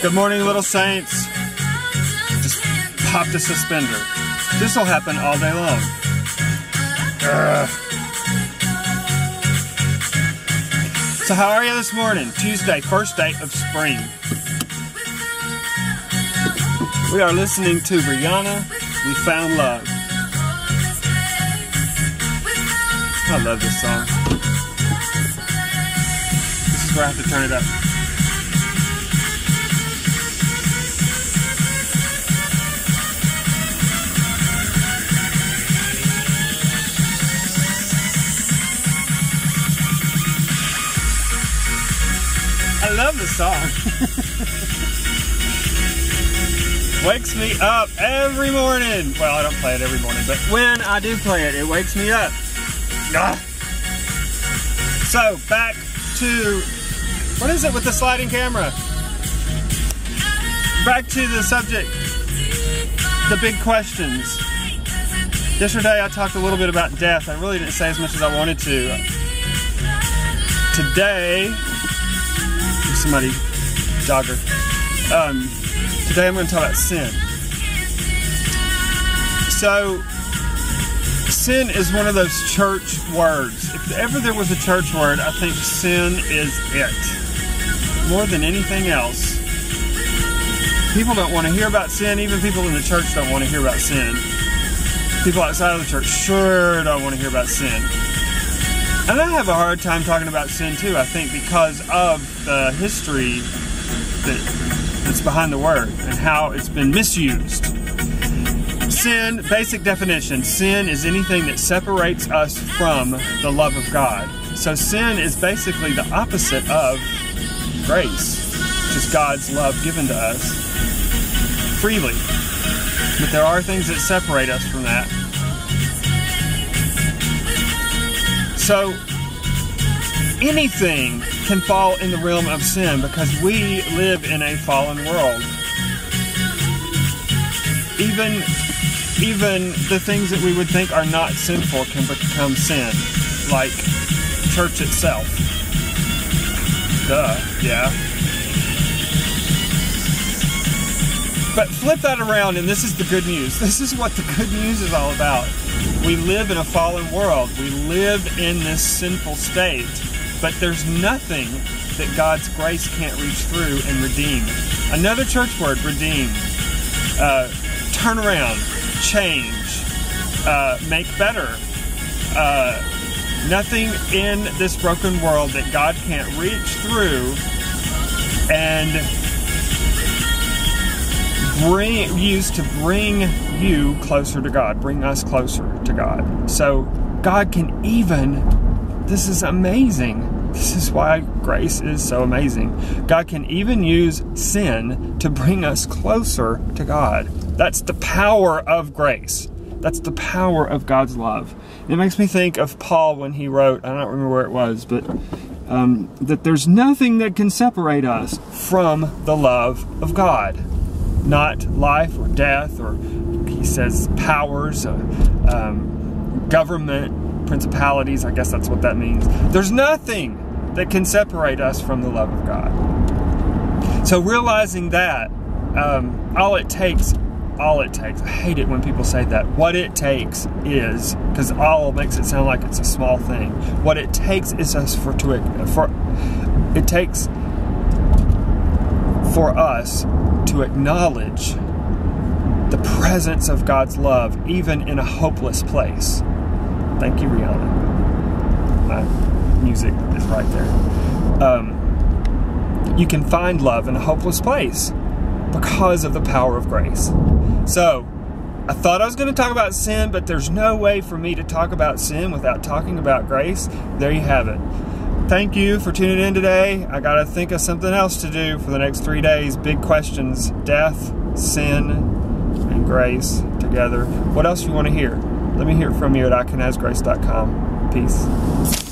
Good morning, little saints. Just popped a suspender. This will happen all day long. So how are you this morning? Tuesday, first day of spring. We are listening to Rihanna, We Found Love. I love this song. This is where I have to turn it up. I love this song. Wakes me up every morning. Well, I don't play it every morning, but when I do play it, it wakes me up. Ah. So, back to, what is it with the sliding camera? Back to the subject, the big questions. Yesterday I talked a little bit about death. I really didn't say as much as I wanted to. Today, somebody, jogger. Today I'm going to talk about sin. So, sin is one of those church words. If ever there was a church word, I think sin is it. More than anything else. People don't want to hear about sin. Even people in the church don't want to hear about sin. People outside of the church sure don't want to hear about sin. And I have a hard time talking about sin too, I think, because of the history that's behind the word and how it's been misused. Sin, basic definition, sin is anything that separates us from the love of God. So sin is basically the opposite of grace, which is God's love given to us freely. But there are things that separate us from that. So, anything can fall in the realm of sin because we live in a fallen world. Even the things that we would think are not sinful can become sin, like church itself. Duh, yeah. But flip that around, and this is the good news. This is what the good news is all about. We live in a fallen world. We live in this sinful state. But there's nothing that God's grace can't reach through and redeem. Another church word, redeem. Turn around. Change. Make better. Nothing in this broken world that God can't reach through and use to bring you closer to God, bring us closer to God. So God can even, this is amazing, this is why grace is so amazing. God can even use sin to bring us closer to God. That's the power of grace. That's the power of God's love. It makes me think of Paul when he wrote, I don't remember where it was, but that there's nothing that can separate us from the love of God. Not life or death, or he says powers, government, principalities, I guess that's what that means. There's nothing that can separate us from the love of God. So realizing that, all it takes, I hate it when people say that, what it takes is, because all makes it sound like it's a small thing. What it takes is it takes for us to acknowledge the presence of God's love even in a hopeless place. Thank you, Rihanna. My music is right there. You can find love in a hopeless place because of the power of grace. So, I thought I was going to talk about sin, but there's no way for me to talk about sin without talking about grace. There you have it. Thank you for tuning in today. I got to think of something else to do for the next 3 days. Big questions: death, sin, and grace together. What else do you want to hear? Let me hear from you at icanasgrace.com. Peace.